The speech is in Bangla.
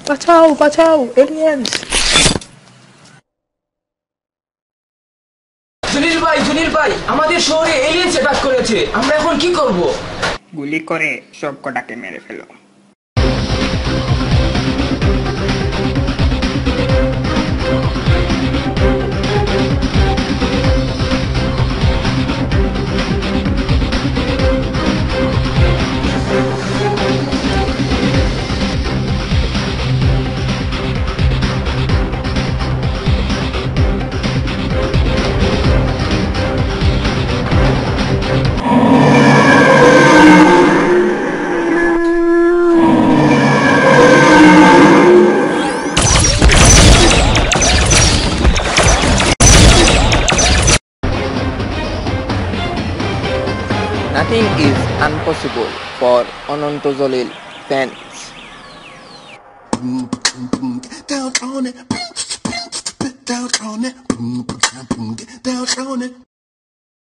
বাঁচাও বাঁচাও এলিয়েন্স। জলিল ভাই আমাদের শহরে এলিয়েন্স অ্যাটাক করেছে, আমরা এখন কি করব? গুলি করে সব কটাকে মেরে ফেলো। Nothing is impossible for Ananta Jalil fans. Down on it, down on it, down on it.